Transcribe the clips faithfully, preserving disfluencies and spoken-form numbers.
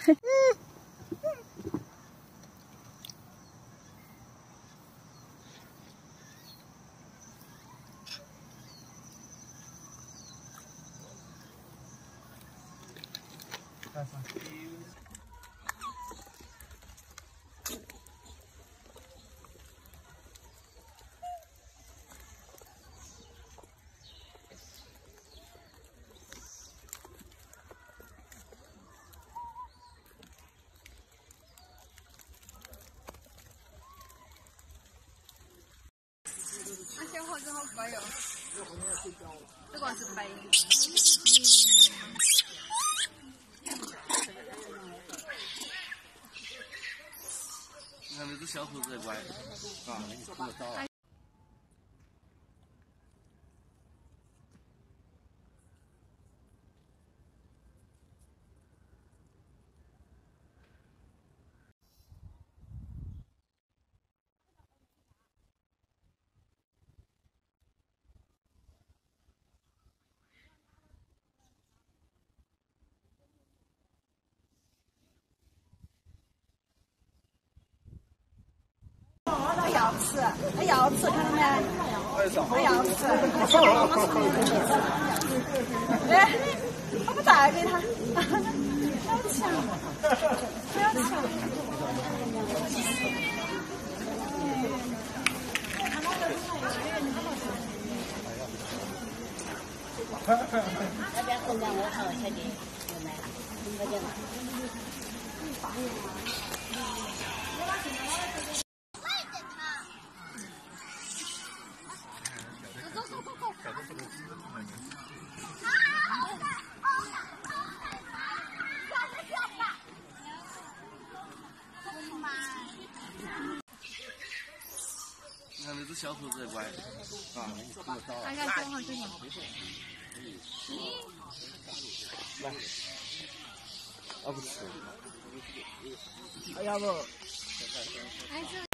小伙子好乖哟，这个是白。 你看那只小猴子乖，啊，你看得到。 它要吃，它要吃，看到没？它要吃。哎，我不带给它，好强，好强。 那边混账我看了小弟，我买了，你个点嘛？ 你看那只小猴子乖，啊，你看得到。 大家说好这个。 来，啊不吃。 哎要不？ 哎这。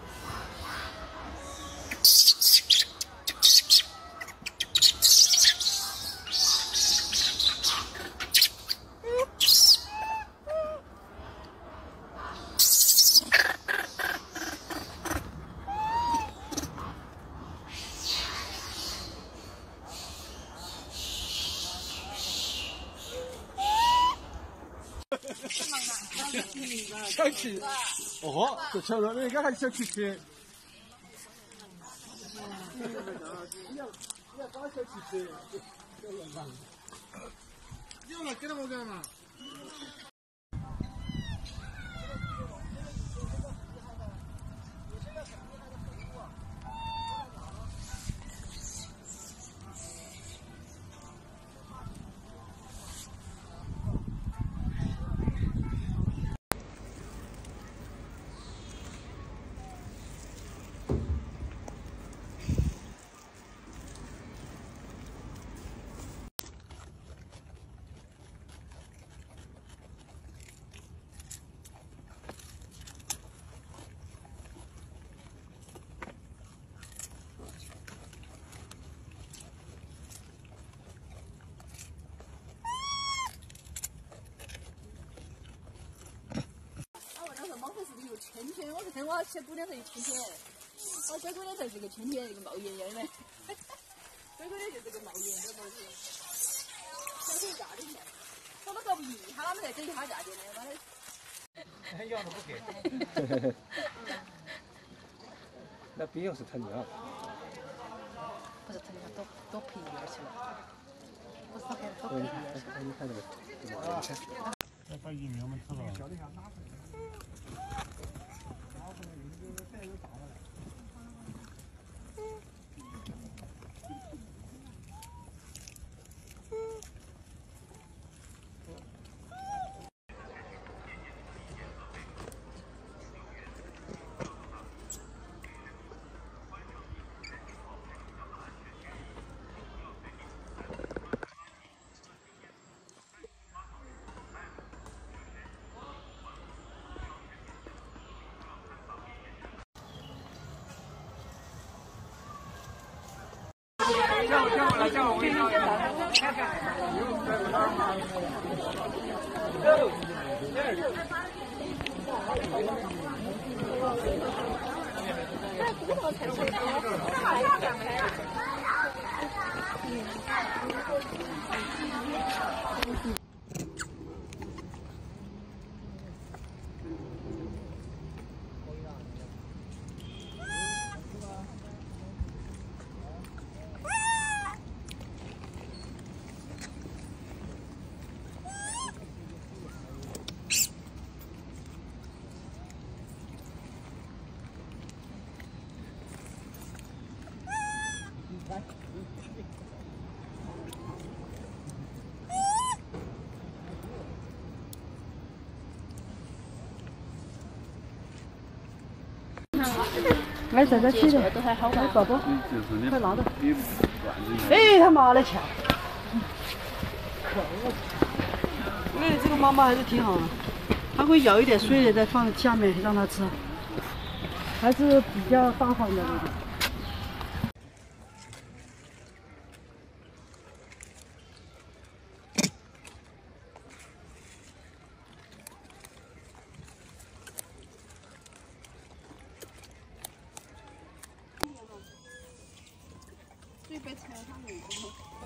小气，哦，这瞧着你看看小气气。你要你要搞小气气，有了给他我干嘛？ 春天，我是看我小姑娘是春天，我小姑娘才是个春天，一个冒烟烟的。小姑娘就是个冒烟的冒烟。小手价的钱，我都搞不赢，他们在整他价钱的，妈的。 要都不给。那必要是他娘。 不是他娘，多多赔一点去了。不是他还多赔一点去了。 你看这个，啊，要把疫苗们吃了。 叫我叫我来叫我，我给你看看。 哎，在这起的， 都还好吧？ 宝宝， 就是你快拿着。 你段子。 哎，他妈的强！可恶！我觉得这个妈妈还是挺好的，她会舀一点水再放下面让它吃，还是比较大方的那种。 最被拆上的一个。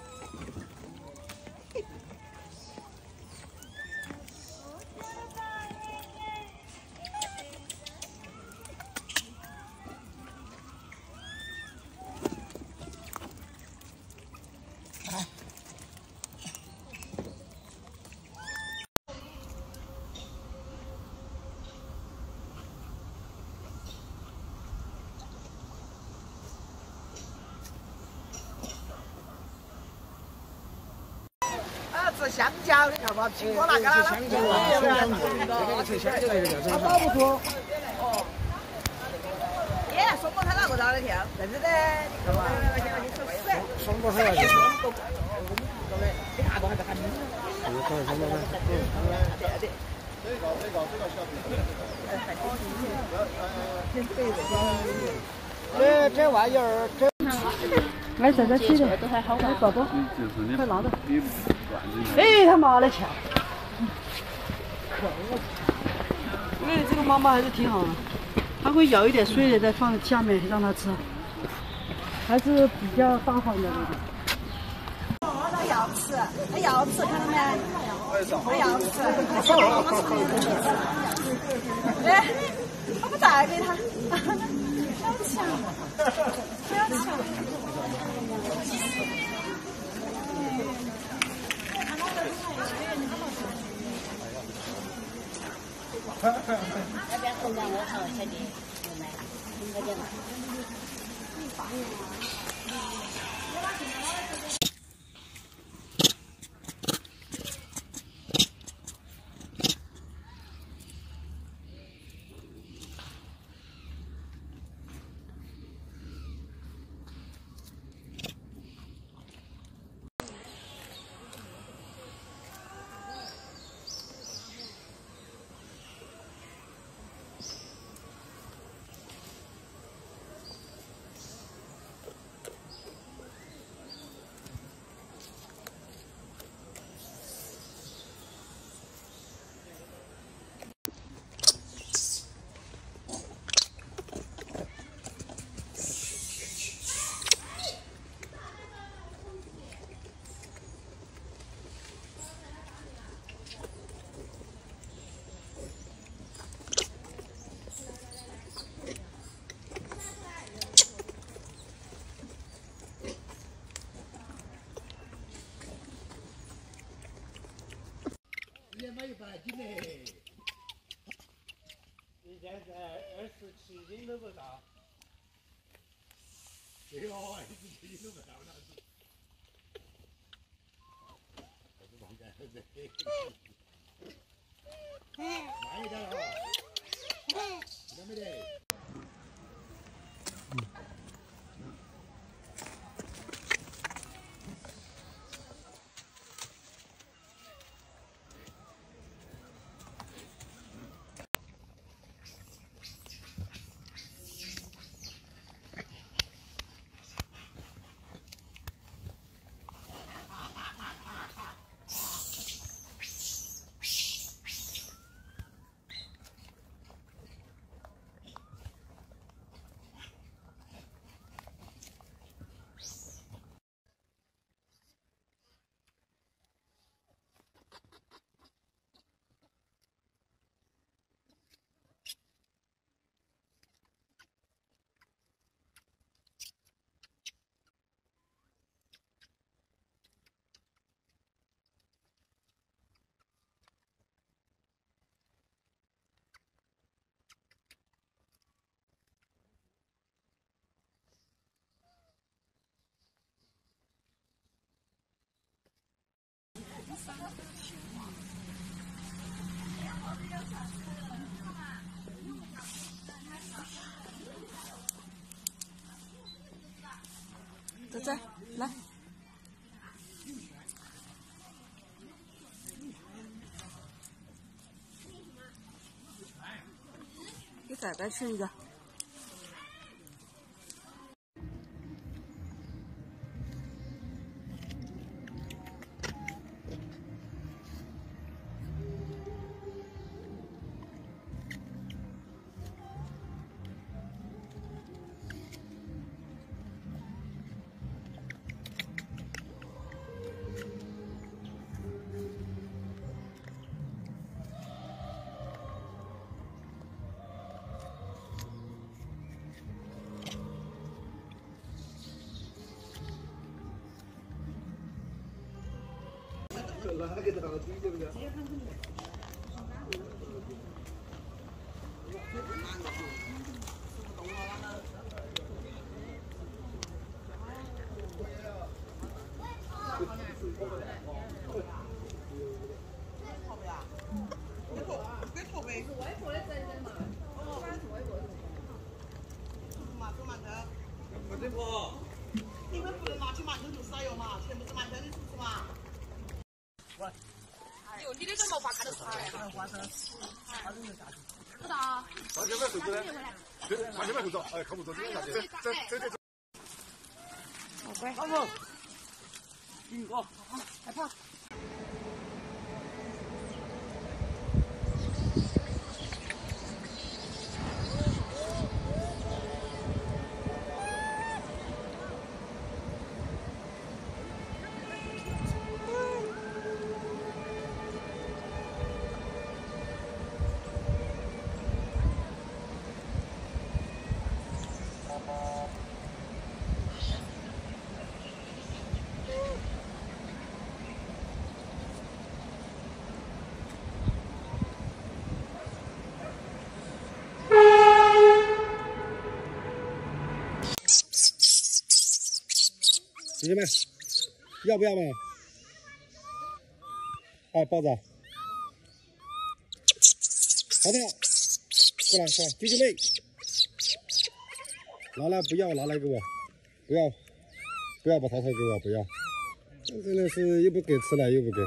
吃香蕉，你看嘛，苹果那个啦， 香蕉啊，香蕉这个吃香蕉那个叫什么？ 打不住。 哦。耶，双胞胎哪个长得跳？真的的，你看嘛。 双胞胎那个。 你看过还是喊你？ 这个双胞胎。 对对。这个这个这个小弟。 这这玩意儿，这。 哎，在这起的， 都还好吧？ 宝宝， 就是你快拿着。 你段子。 哎，他妈的强！可恶！我觉得这个妈妈还是挺好的，她会舀一点水再放下面让它吃，还是比较大方的那种。 哦，他要吃，他要吃，看到没？他要吃。哎，我不再给他。好强！好强！ 那边红光我好吃的，我买，应该讲。 也买一百斤嘞，你现在二十七斤都不到，哎呦，二十七斤都不到那是，还是忘干的，慢一点啊，听到没得？ 这这，来。给仔仔吃一个。 哪个到底对不对？ 你们不能拿起馒头就撒药嘛，全部是馒头的，是不是嘛？ 哟，你的这毛发看得出来哈。不大。 完全买手机呢？对，完全买口罩，哎，看不着这个啥子？这这这这。 好乖。 老婆，苹果， 害怕。 姐姐们，要不要嘛？哎，包子，好的，过来过来，姐姐妹，拿来不要，拿来给我，不要，不要把桃桃给我，不要，真的是又不给吃了又不给。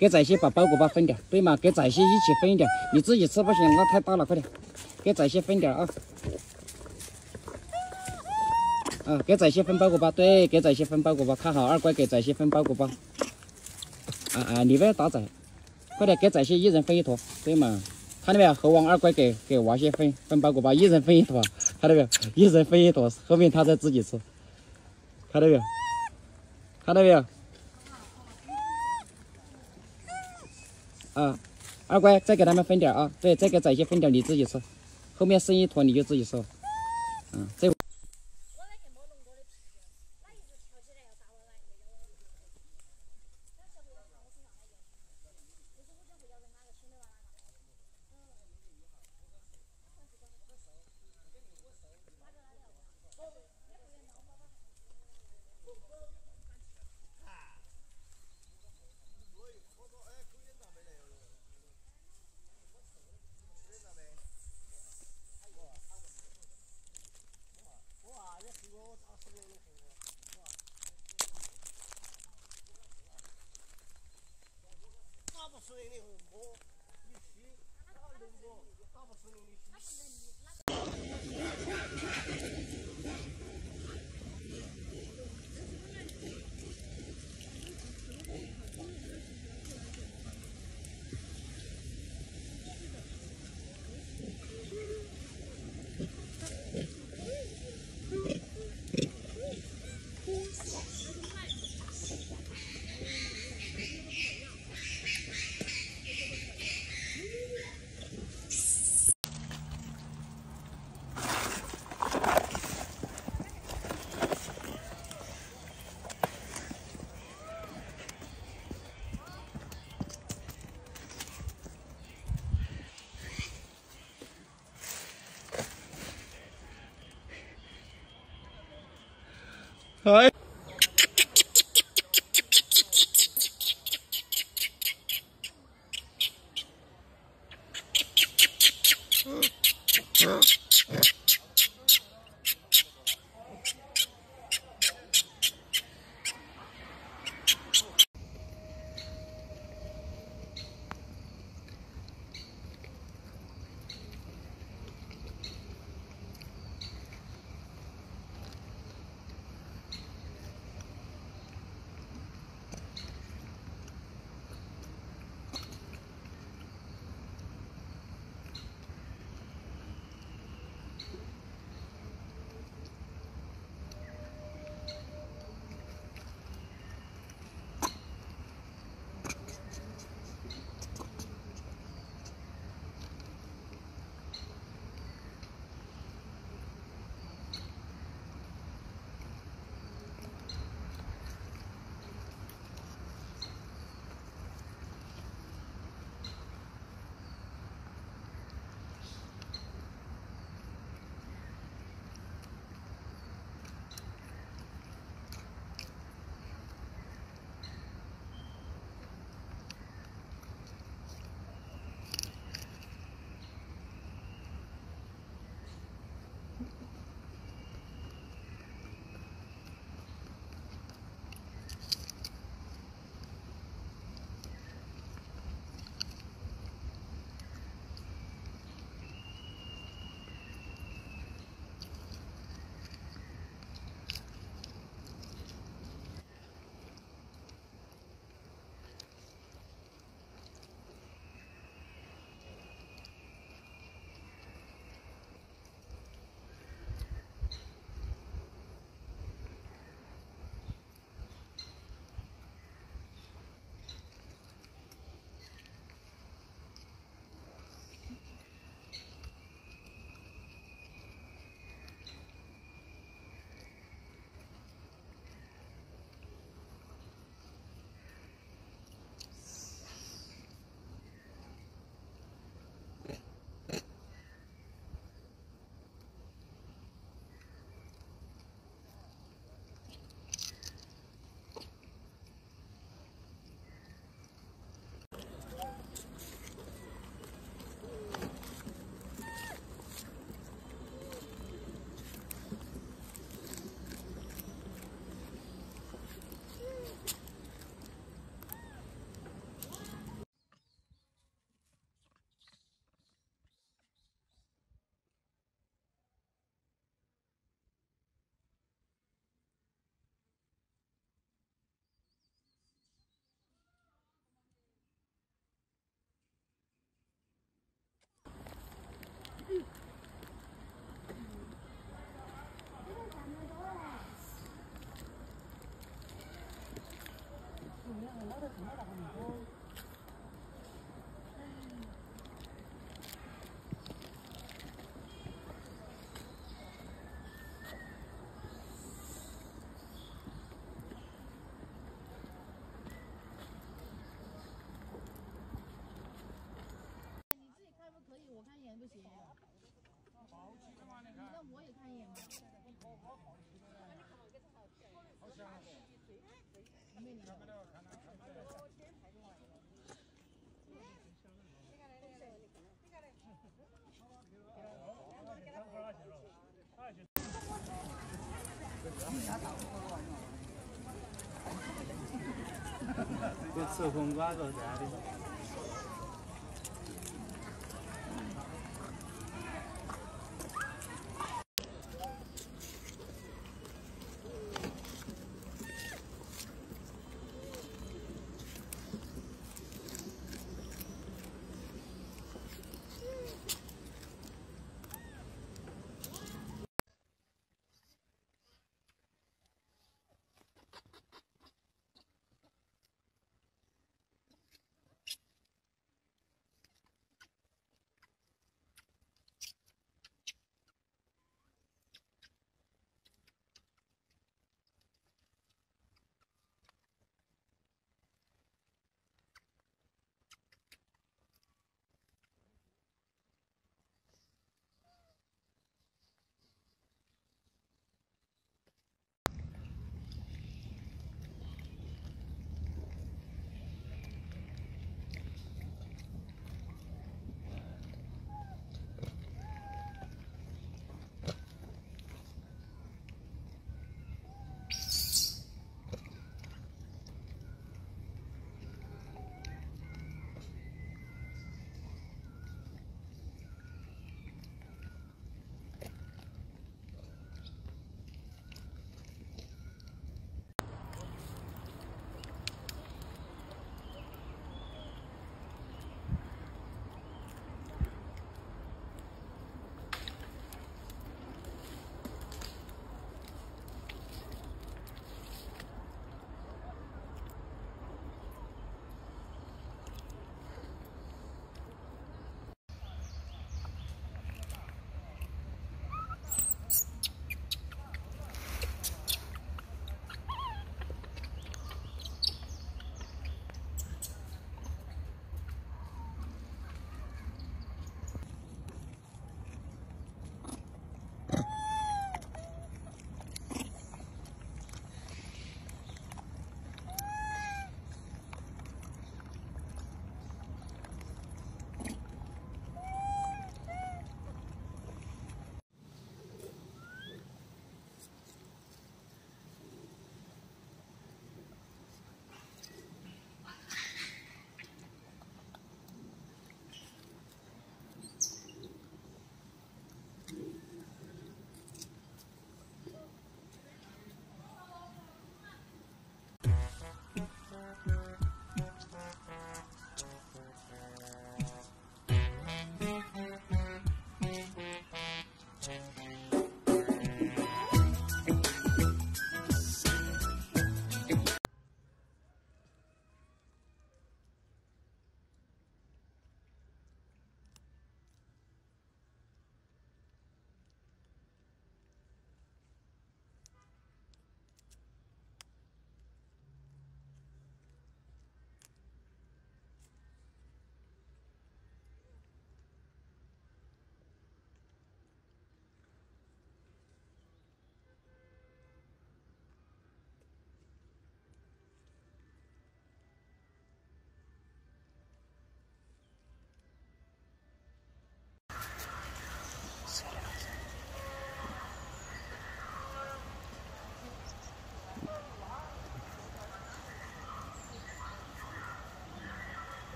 给在些把包谷包分点，对嘛？给在些一起分一点，你自己吃不行，那太大了，快点，给在些分点啊！啊，给仔些分包谷包，对，给仔些分包谷包，看好二乖给仔些分包谷包。啊啊，你不要打仔，快点给仔些一人分一坨，对嘛？看到没有？猴王二乖给给娃些分分包谷包，一人分一坨，看到没有？一人分一坨，后面他再自己吃，看到没有？看到没有？啊，二乖再给他们分点啊，对，再给仔些分点，你自己吃，后面剩一坨你就自己吃。嗯，这。Hi. 好香啊！看不了，看了看不了。 这吃红瓜子在的。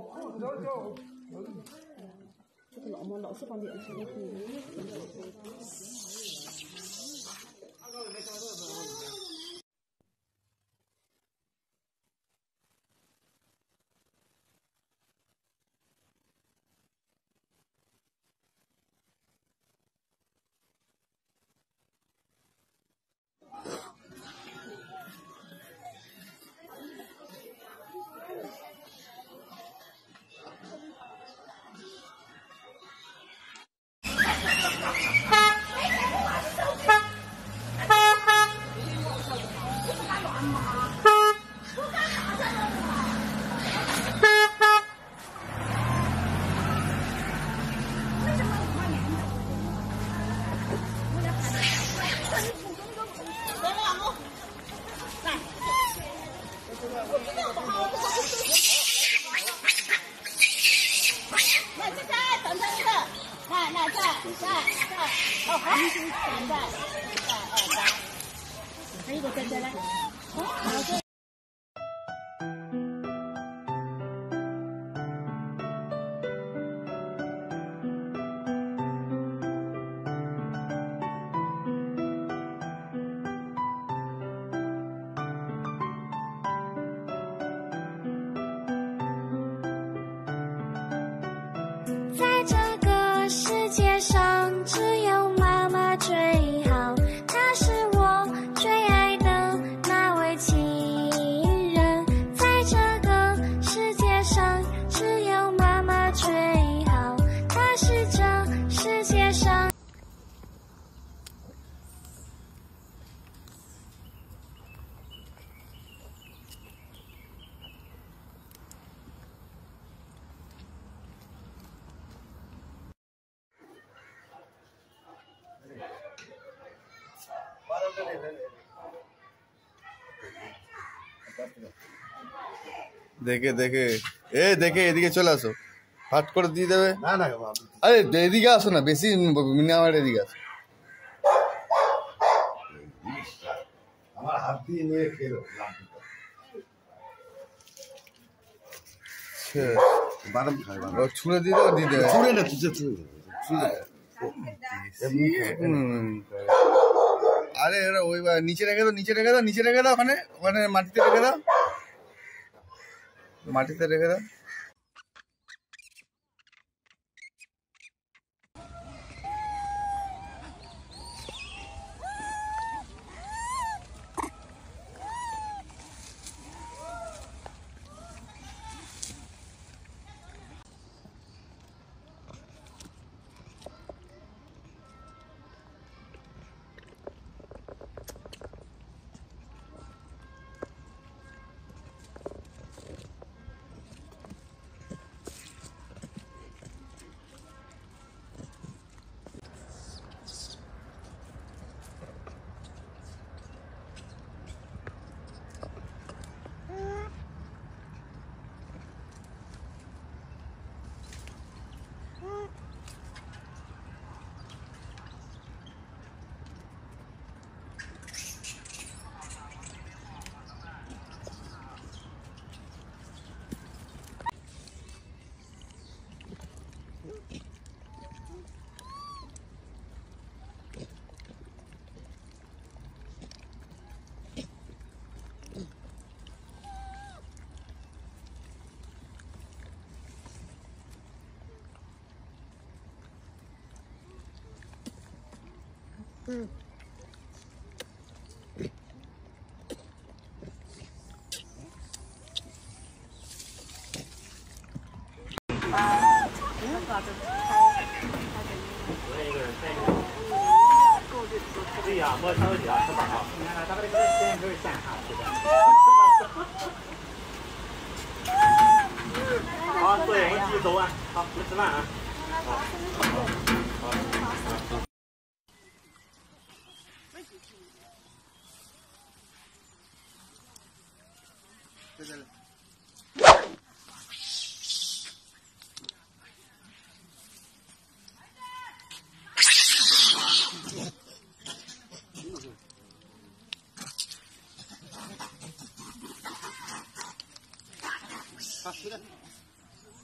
这个老么老是放电视，我可以。 在这个世界上，只有妈妈最好，她是我最爱的那位情人。在这个世界上，只有妈妈最好，她是这世界上。 দেখে দেখে এ দেখে এদিকে চলে আসো, হাট করে দিয়ে দেবে। না না আরে এদিকে আসো না, বেশি আমার এদিকে আসো। আমার হাত দিয়ে নিয়ে খেলো বাদাম খায়, ছুঁড়ে দিয়ে দেবো, দিয়ে দেবে। ছুঁড়ে না, তুই ছুঁড়ে আরে এরা ওই নিচে রেখে দাও, নিচে রেখে দাও, নিচে রেখে দাও, ওখানে ওখানে মাটিতে রেখে দাও, মাটিতে রেখে দাও।嗯。 对呀，摸长腿啊，吃饱了。你看看，咱们这个时间就是现场吃的。好，对，我们继续走啊。好，我们吃饭啊。好。好。好。在这里。好，吃的。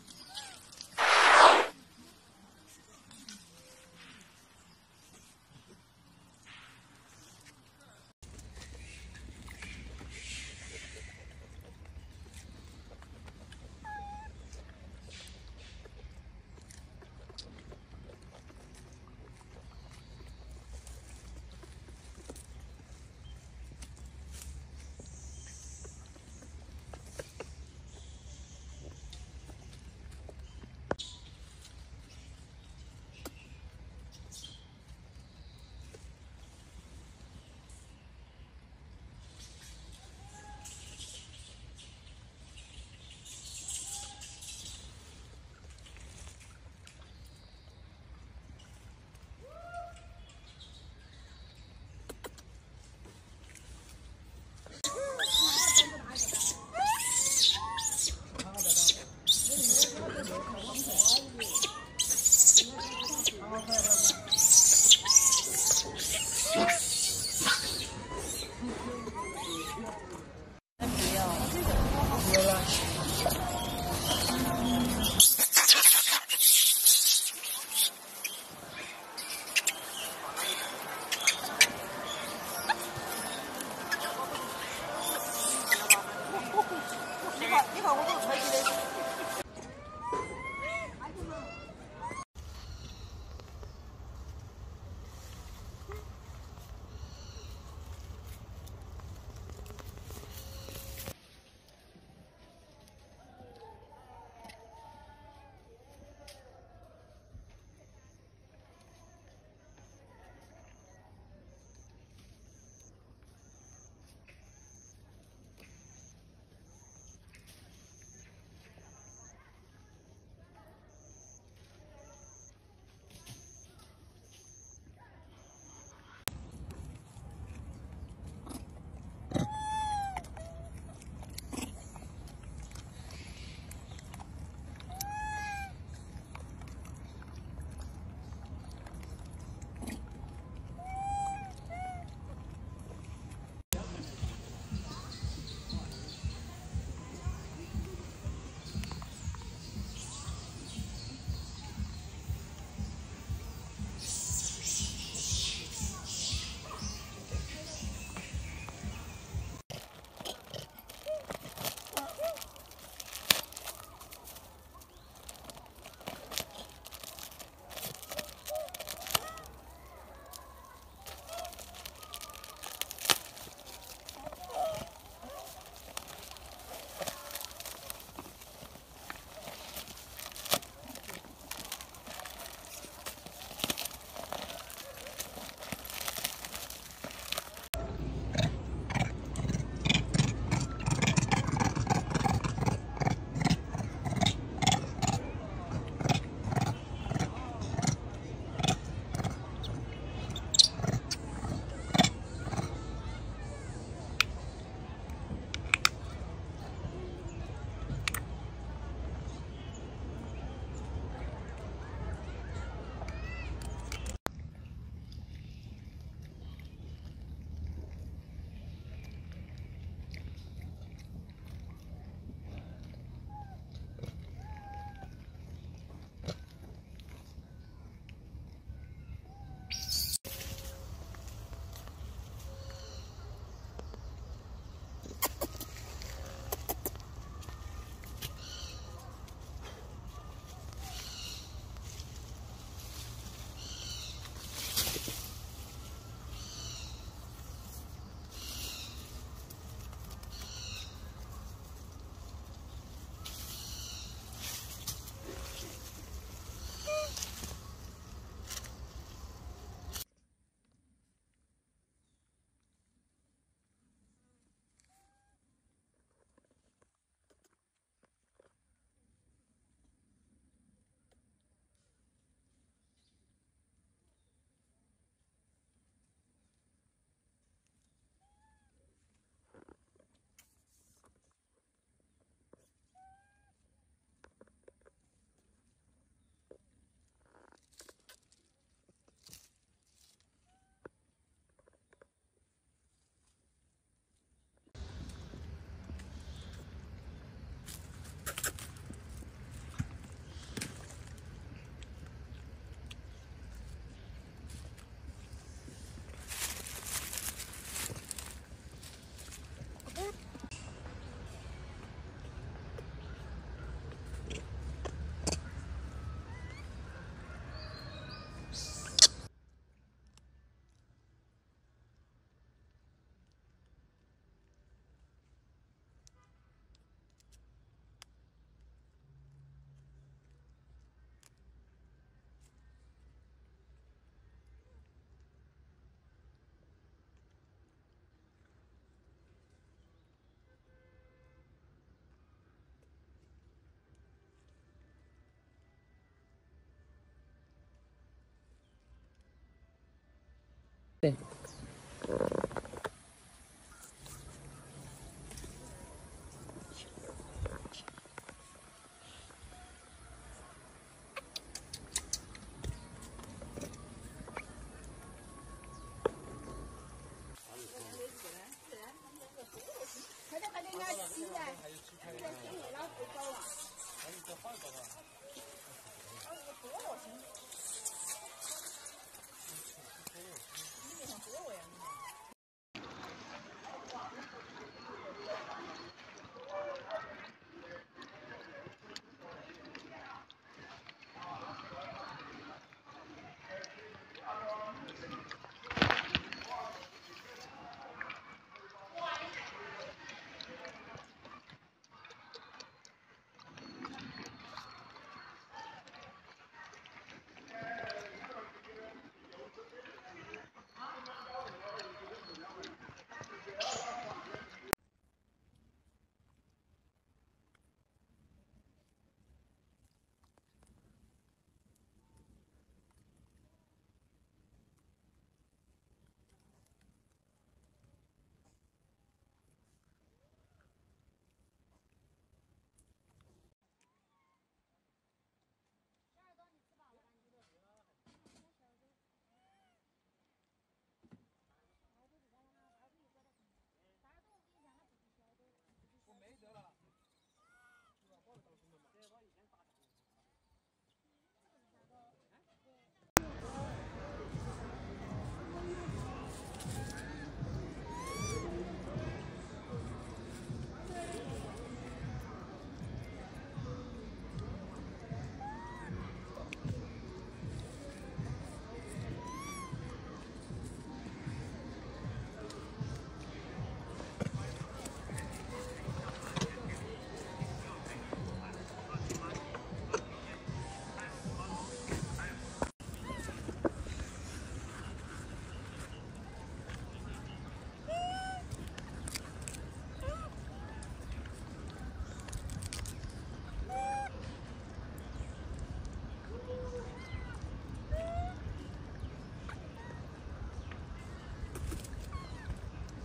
对。 快点快点，人家起来，现在天热了不早了。多了行。